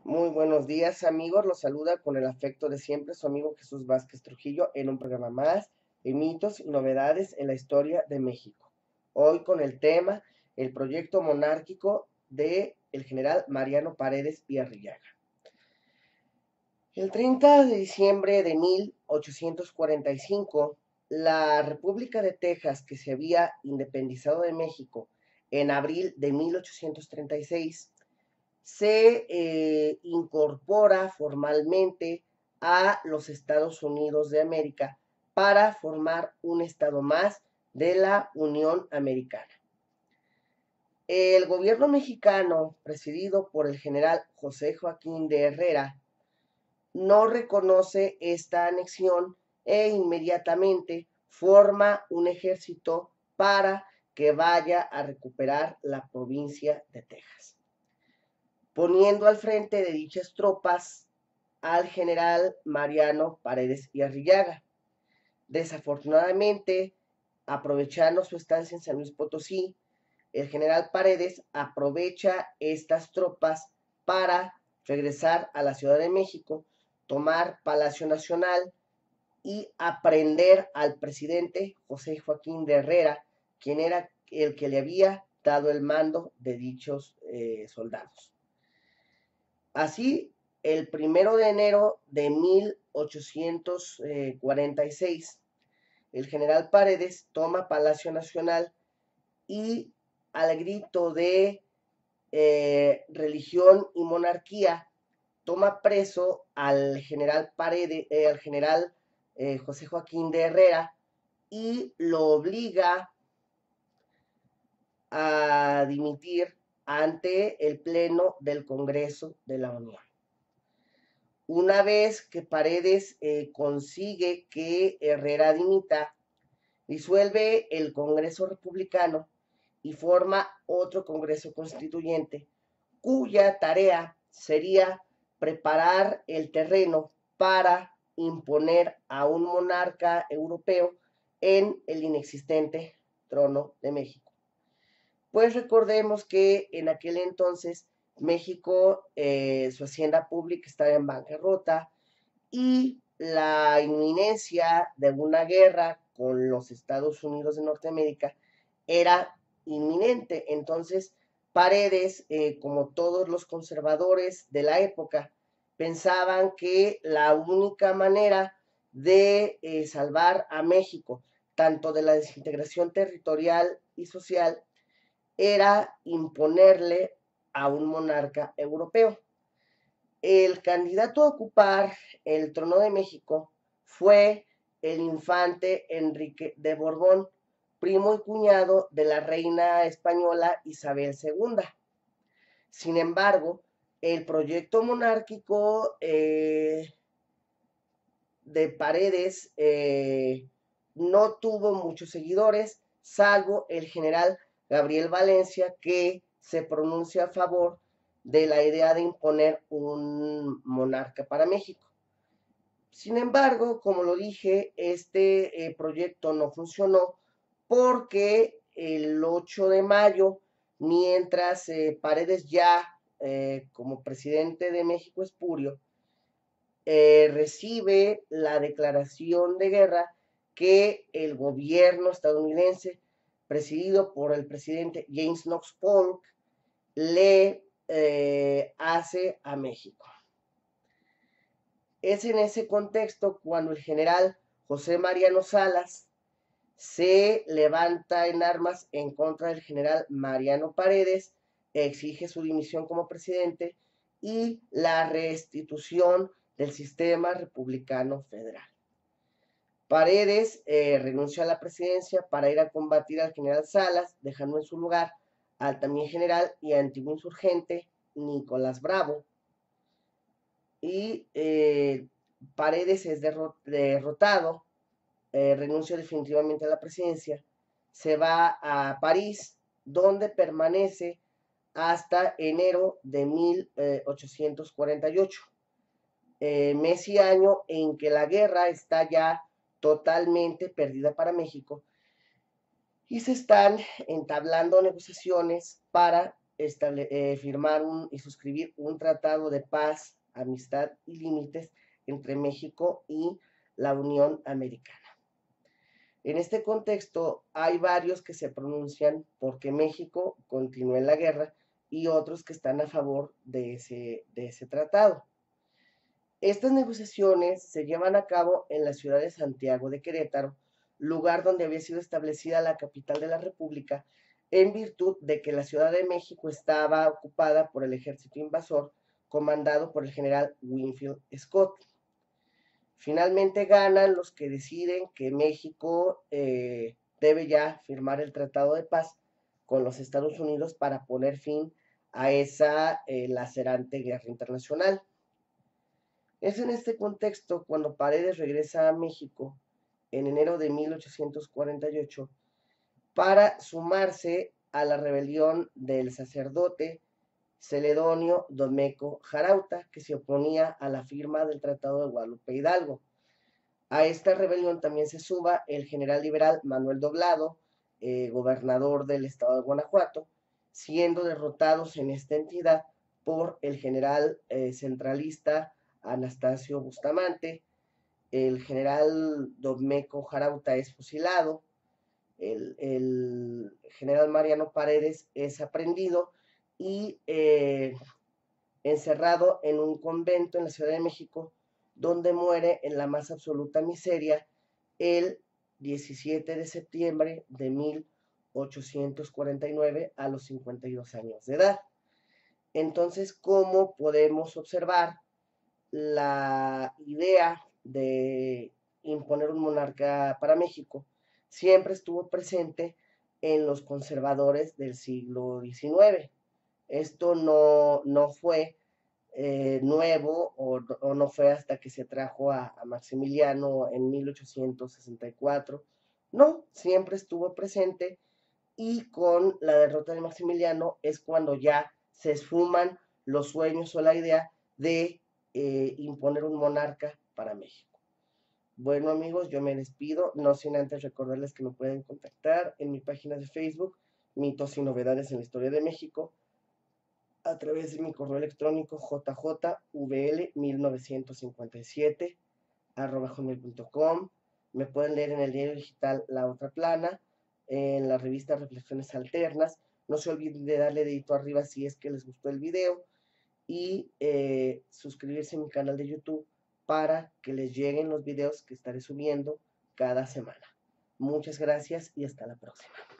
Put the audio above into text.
Muy buenos días, amigos. Los saluda con el afecto de siempre su amigo Jesús Vázquez Trujillo en un programa más de mitos y novedades en la historia de México. Hoy con el tema el proyecto monárquico de el general Mariano Paredes y Arrillaga. El 30 de diciembre de 1845, la República de Texas, que se había independizado de México en abril de 1836, se incorpora formalmente a los Estados Unidos de América para formar un estado más de la Unión Americana. El gobierno mexicano, presidido por el general José Joaquín de Herrera, no reconoce esta anexión e inmediatamente forma un ejército para que vaya a recuperar la provincia de Texas, poniendo al frente de dichas tropas al general Mariano Paredes y Arrillaga. Desafortunadamente, aprovechando su estancia en San Luis Potosí, el general Paredes aprovecha estas tropas para regresar a la Ciudad de México, tomar Palacio Nacional y aprender al presidente José Joaquín de Herrera, quien era el que le había dado el mando de dichos soldados. Así, el 1 de enero de 1846, el general Paredes toma Palacio Nacional y al grito de religión y monarquía, toma preso al general Paredes, al general José Joaquín de Herrera y lo obliga a dimitir ante el Pleno del Congreso de la Unión. Una vez que Paredes consigue que Herrera dimita, disuelve el Congreso Republicano y forma otro Congreso Constituyente, cuya tarea sería preparar el terreno para imponer a un monarca europeo en el inexistente trono de México. Pues recordemos que en aquel entonces México, su hacienda pública estaba en bancarrota y la inminencia de una guerra con los Estados Unidos de Norteamérica era inminente. Entonces, Paredes, como todos los conservadores de la época, pensaban que la única manera de salvar a México, tanto de la desintegración territorial y social, era imponerle a un monarca europeo. El candidato a ocupar el trono de México fue el infante Enrique de Borbón, primo y cuñado de la reina española Isabel II. Sin embargo, el proyecto monárquico de Paredes no tuvo muchos seguidores, salvo el general Gabriel Valencia, que se pronuncia a favor de la idea de imponer un monarca para México. Sin embargo, como lo dije, este proyecto no funcionó porque el 8 de mayo, mientras Paredes ya como presidente de México espurio, recibe la declaración de guerra que el gobierno estadounidense, presidido por el presidente James Knox Polk, le hace a México. Es en ese contexto cuando el general José Mariano Salas se levanta en armas en contra del general Mariano Paredes, exige su dimisión como presidente y la restitución del sistema republicano federal. Paredes renuncia a la presidencia para ir a combatir al general Salas, dejando en su lugar al también general y antiguo insurgente Nicolás Bravo. Y Paredes es derrotado, renuncia definitivamente a la presidencia, se va a París, donde permanece hasta enero de 1848, mes y año en que la guerra está ya totalmente perdida para México y se están entablando negociaciones para firmar y suscribir un tratado de paz, amistad y límites entre México y la Unión Americana. En este contexto, hay varios que se pronuncian porque México continúe en la guerra y otros que están a favor de ese tratado. Estas negociaciones se llevan a cabo en la ciudad de Santiago de Querétaro, lugar donde había sido establecida la capital de la República, en virtud de que la Ciudad de México estaba ocupada por el ejército invasor comandado por el general Winfield Scott. Finalmente ganan los que deciden que México debe ya firmar el Tratado de Paz con los Estados Unidos para poner fin a esa lacerante guerra internacional. Es en este contexto cuando Paredes regresa a México en enero de 1848 para sumarse a la rebelión del sacerdote Celedonio Domeco Jarauta, que se oponía a la firma del Tratado de Guadalupe Hidalgo. A esta rebelión también se suma el general liberal Manuel Doblado, gobernador del estado de Guanajuato, siendo derrotados en esta entidad por el general centralista Anastasio Bustamante. El general Domeco Jarauta es fusilado, el general Mariano Paredes es aprehendido y encerrado en un convento en la Ciudad de México, donde muere en la más absoluta miseria el 17 de septiembre de 1849 a los 52 años de edad. Entonces, ¿cómo podemos observar la idea de imponer un monarca para México? Siempre estuvo presente en los conservadores del siglo XIX. Esto no fue nuevo o no fue hasta que se trajo a Maximiliano en 1864. No, siempre estuvo presente y con la derrota de Maximiliano es cuando ya se esfuman los sueños o la idea de imponer un monarca para México. Bueno amigos, yo me despido, no sin antes recordarles que me pueden contactar en mi página de Facebook, Mitos y Novedades en la Historia de México, a través de mi correo electrónico jjvl1957@gmail.com. Me pueden leer en el diario digital La Otra Plana, en la revista Reflexiones Alternas. No se olviden de darle dedito arriba si es que les gustó el video y suscribirse a mi canal de YouTube para que les lleguen los videos que estaré subiendo cada semana. Muchas gracias y hasta la próxima.